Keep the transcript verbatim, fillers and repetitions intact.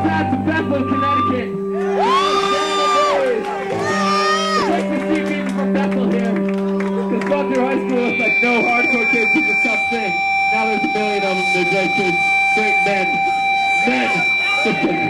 goes out to Bethel, Connecticut. It's like to see people from Bethel here. Because going through high school, it's like no hardcore kids, it's a tough thing. Now there's a million of them, they're great kids, great men. Men!